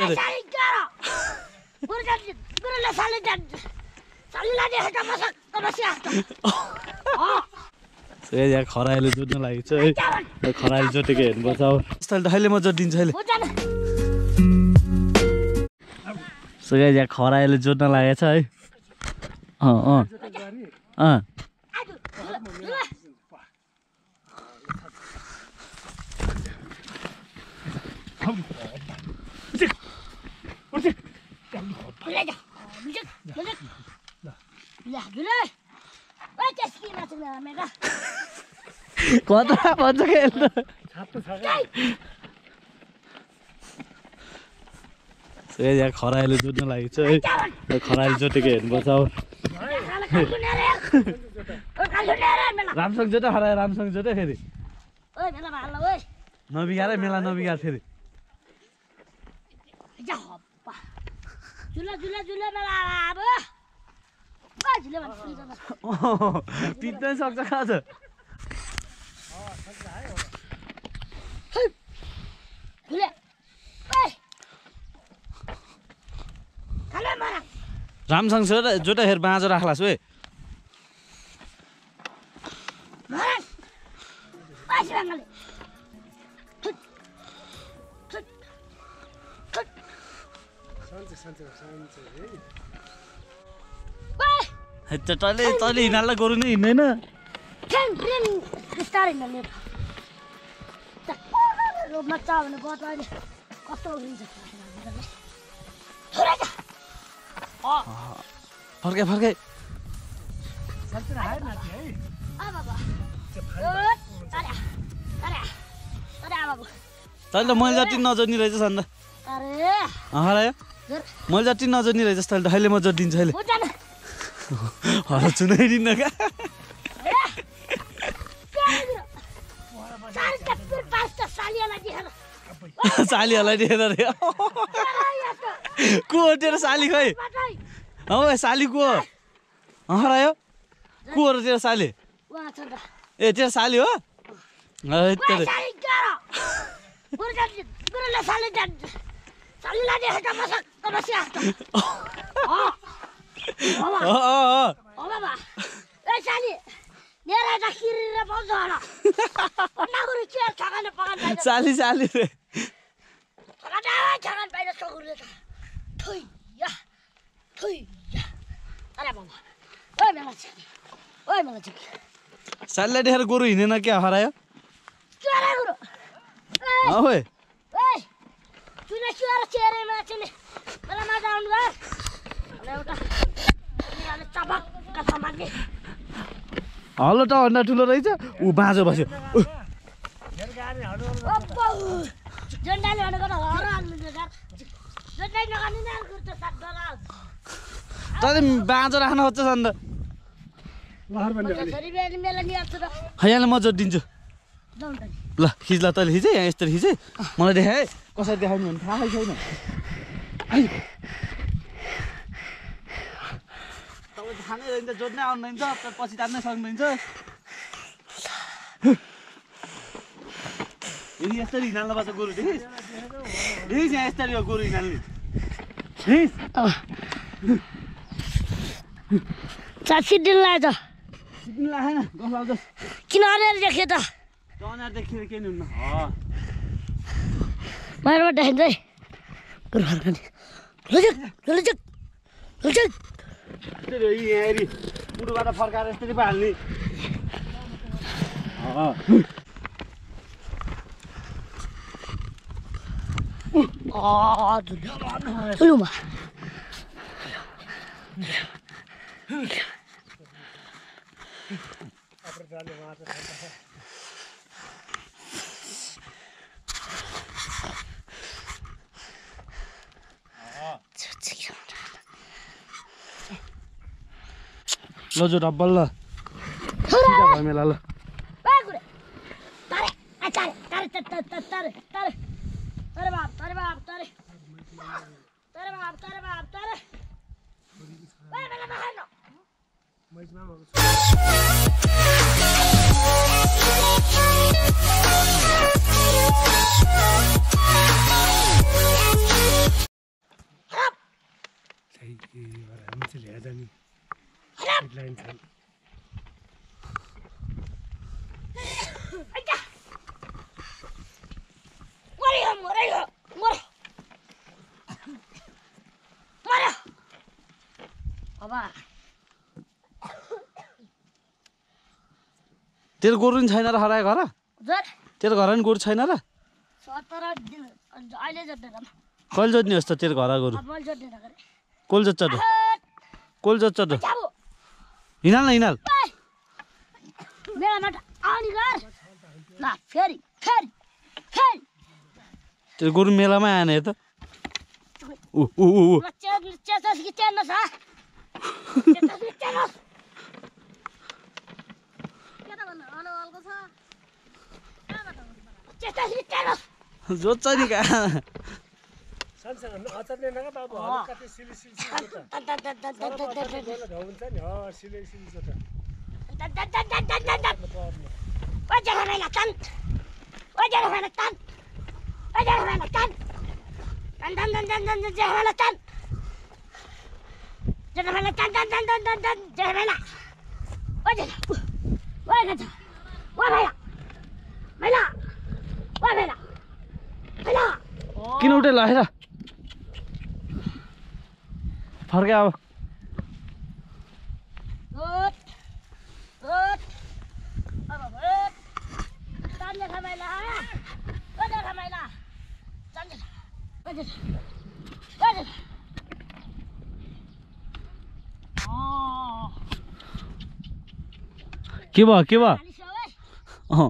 यस्तै यहाँ खरायोले जोड्न लागेको छ है खरायोले जोटेको हेर्नुपर्छ अब यस्तै त अहिले म जोडिदिन्छु अहिले यहाँ खरायोले जोड्न लागेको छ है कता भन्छ खेल यहाँ खरायोले जोड्न लागेको छ है खरायोले जोटेको हेर्नुपर्छ अब राम्रोसँग जोट खरायो राम्रोसँग जोट फेरि नबिगार मेला नबिगार फेरि पिट्नै सक्छ खान्छ रामसँग जोटा हेर बाँझो राख्लास् वे तैँले हिँड्नलाई गोरु नै हिँड्दैन फर्के फर्के तैँले मैले जति नजोड्ने रहेछ अन्त हरायो मैले जति नजोड्ने रहेछ तैँले त अहिले म जोडिदिन्छु अहिले हरा चुनाइदिन्न क्या सालीहरूलाई दिएर रे को हो तेरो साली खै हौ साली को हरायो को हो तेरो साली ए तेरो साली हो साली साली रे सालीलाई देखेर गोरु हिँडेन क्या हरायो हल्लो त भन्दा ठुलो रहेछ ऊ बाँझो बस्यो तैँले बाँझो राख्न खोज्छस् अन्त यहाँ म जोडिदिन्छु ल खिच ल तैँले खिचेँ यहाँ यस्तो खिचेँ मलाई देखाए कसरी देखाउनु भने थाहै छैन तपाईँ खानै रहन्छ जोड्नै आउनुहुन्छ पछि तान्नै सक्नुहुन्छ यदि यसरी हिँड्नुपर्छ गोरु देखिस् देखिस् यहाँ यसरी हो गोरु हिँड्ने सिद्धिन लाग्छ सिद्धिन लागेन गफ लाउँछस् किन अनेर देख्यो त अनेर देखेर केही नि हुन्न बाहिरबाट देखिन्छ है गोरु फर्कने लुचुक लुचुक लुचुक यसरी हो यहाँनिर पुरोबाट फर्काएर यसरी पो हाल्ने लुमा ल जो डब्बल ल सिधा भयो मेला ल तेरो गोरु नि छैन र हरायो घर तेरो घर नि गोरु छैन र कहिले जोत्ने होस् त तेरो घर गोरु कोल जोत्छ त कोल जोत्छ त हिँडाल न हिँडाल तेरो गोरु मेलामै आएन त जोत्छ नि कहाँ किन उठे लाएर फर्के अब के भयो अँ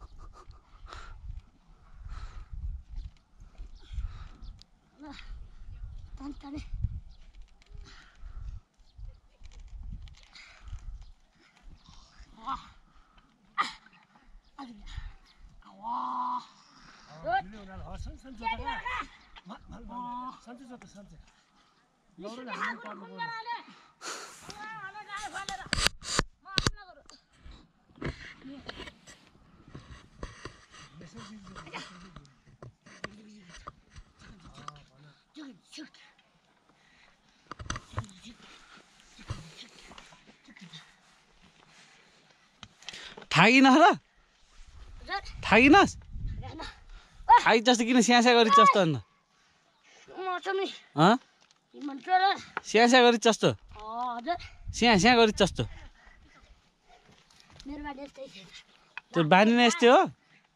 थाकिन र थाकिनस् थाकि जस्तो किन स्यास्या गरी जस्तो अन्त स्यास्या गरी जस्तो स्यास्या गरी जस्तो त्यो बानी नै यस्तै हो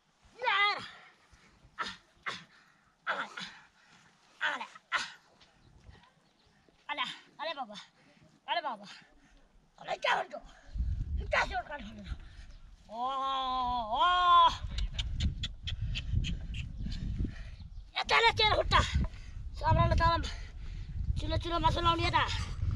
चुलो मासु लाउने यता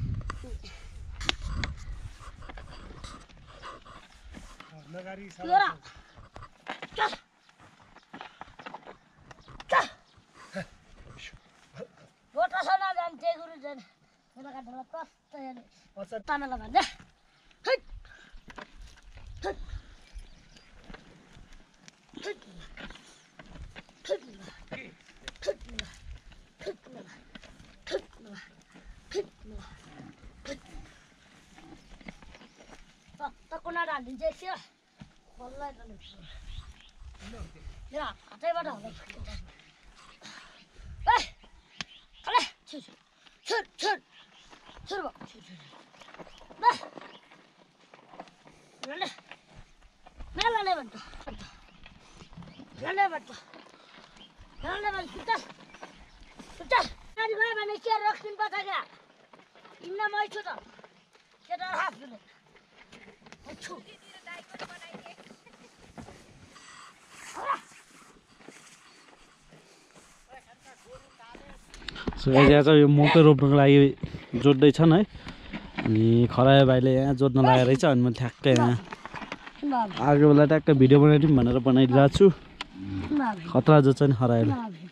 आज यो मकै रोप्नुको लागि जोत्दैछन् है अनि खरायो भाइले यहाँ जोत्न लागेको रहेछ अनि म ठ्याक्कै यहाँ आएको बेला ट्याक्कै भिडियो बनाइदिउँ भनेर बनाइदिरहेको छु खतरा जोत्छ नि खरायोले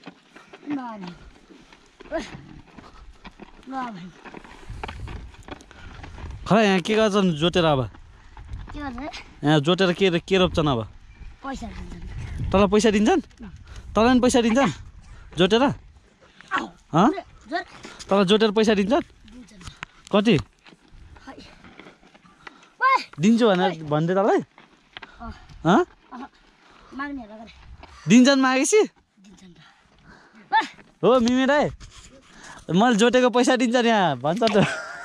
खरा यहाँ के गर्छन् जोतेर अब यहाँ जोतेर के रोप्छन् अब तँलाई पैसा दिन्छन् तँलाई पनि पैसा दिन्छन् जोतेर तँलाई जोतेर पैसा दिन्छन् कति दिन्छु भनेर भन्दै तँलाई दिन्छन् मागेपछि हो मिमी राई मैले जोटेको पैसा दिन्छन् यहाँ भन्छ त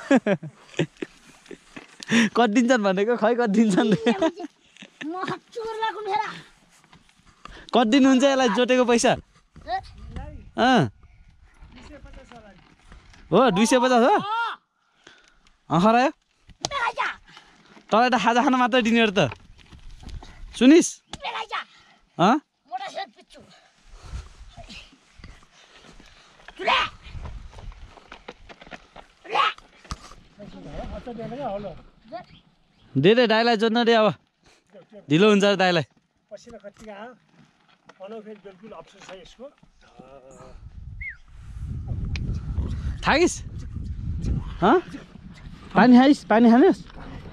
कति दिन्छन् भनेको खै कति दिन्छन् कति दिनुहुन्छ यसलाई जोटेको पैसा हो 250 हो खरायो तँलाई त खाजा खान मात्रै दिने त सुनिस् दे दे दाइलाई जोड्न दे अब ढिलो हुन्छ दाइलाई थाकिस् पानी खाइस् पानी खानुहोस्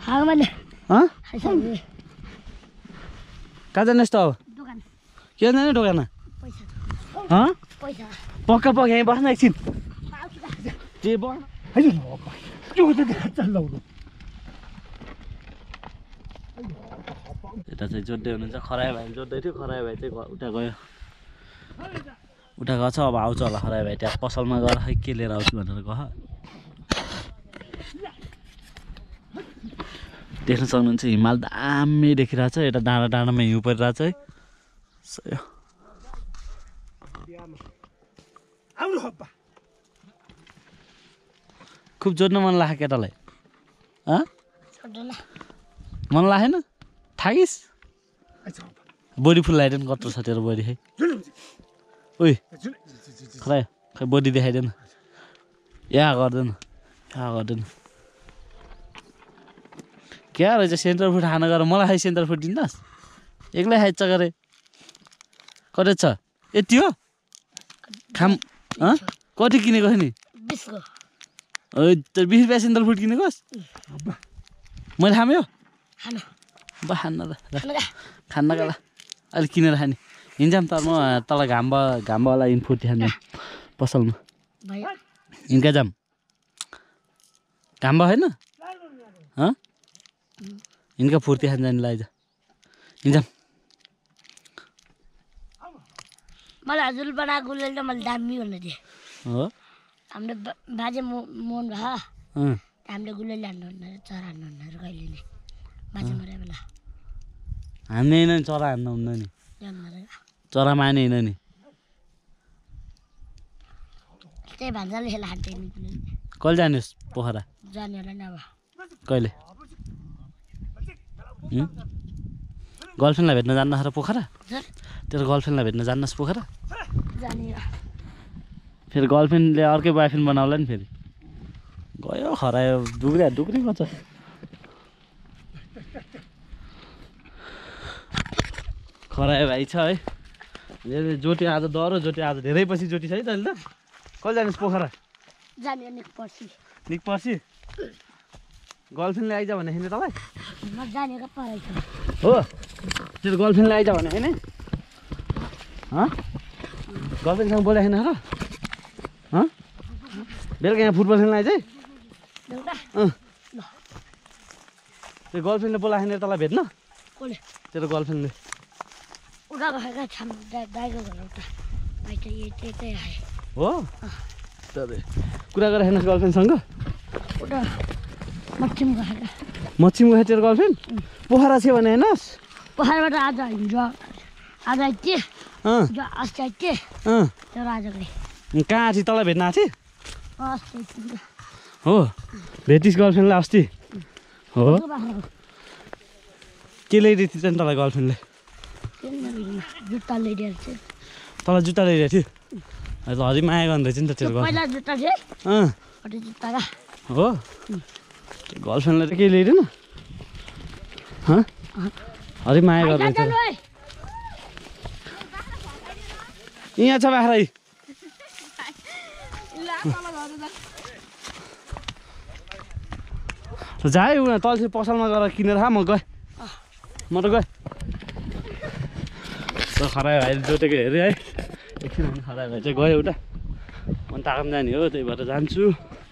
कहाँ जानुहोस् त अब के जाने दोकानमा पक्का पक्का यहीँ बस्न एकछिन यता चाहिँ जोड्दै हुनुहुन्छ खरायो भाइ जोड्दै थियो खरायो भाइ चाहिँ उता गयो उता गएको छ अब आउँछ होला खरायो भाइ त्यहाँ पसलमा गएर खै के लिएर आउँछु भनेर गयो देख्न सक्नुहुन्छ हिमाल दामी देखिरहेछ यता डाँडा डाँडामा हिउँ परिरहेछ है खुब जोड्न मन लाग्यो केटालाई मन लागेन थाकिस् बडी फुल लगाइदेन कत्रो छ तेरो बडी है ओइ खै खै बडी देखाइदेन यहाँ गर्दैन क्या रहेछ सेन्टर फुड खान गएर मलाई खाइ सेन्टर फुड दिनुहोस् एक्लै खाइन्छ गरे कति छ यति हो खाम कति किनेको नि 20 रुपियाँ सेन्टर फुड किनेकोस् मैले खाम्यो बा खान्न त खान्नका ल अलिक किनेर खाने हिँड्छौँ त म तल घामवाला इनफुड खाने पसलमा हिँड्का जाम घाम होइन हिँड्का फुर्ती खान जाने लाइज हिँड्छौँ मलाई हजुर बनाएको गुलेल त मैले दामी भन्नु थिएँ हो हाम्रो बाजे मोहन भा हामीले गुलेल हान्नु हुन्न चरा हान्नु हुन्न कहिले नि बाजे मरे बेला हान्ने होइन चरा हान्न हुन्न नि चरा माने होइन नि त्यही भान्जाले खेला हान्थ्यो नि कहिले जानुहोस् पोखरा जाने होला नि अब कहिले गर्लफ्रेन्डलाई भेट्न जान्न र पोखरा तेरो गर्लफ्रेन्डलाई भेट्न जान्नुहोस् पोखरा फेरि गर्लफ्रेन्डले अर्कै बोयफ्रेन्ड बनाउला नि फेरि गयो खरायो डुक्री कता खरायो भाइ छ है जोटी आज डह्रो जोटी आज धेरै पछि जोटी छ है त अहिले त कहिले जानुहोस् पोखरा निक पर्सि गर्लफ्रेन्डले आइज भने होइन तपाईँ हो तेरो गर्लफ्रेन्डले आइज भने होइन गर्लफ्रेन्डसँग बोले छैन र बेलुका यहाँ फुटबल खेल्न आइज है त्यो गर्लफ्रेन्डले बोला छैन तँलाई भेट्न तेरो गर्लफ्रेन्डले हो कुरा गरेर हेर्नुहोस् गर्लफ्रेन्डसँग मच्छिम गयो तेरो गर्लफ्रेन्ड पोखरा छ भने हेर्नुहोस् पोखराबाट आज हिजो आज आइते अस्ति आइते आज गएँ कहाँ थिएँ तँलाई भेट्न आएको अस्ति हो भेटिस् गर्लफ्रेन्डलाई अस्ति हो के ल्याइदिएको थियो तँलाई गर्लफ्रेन्डले जुत्ता ल्याइदिएको थियो तँलाई जुत्ता ल्याइदिएको थियो हरि माया गर्नु रहेछ नि त तेरो पहिला जुत्ता थियो जुत्ता हो गर्लफ्रेन्डलाई त केही ल्याइदिएन हरि माया गर्नु रहेछ यहाँ छ बाख्रा जाए उनीहरू तल चाहिँ पसलमा गएर किनेर खा म गएँ म त गएँ खरायो भाइ जोटेको हेरेँ है एकछिन खरायो भाइ चाहिँ गयो उता म ताकम जाने हो त्यही भएर जान्छु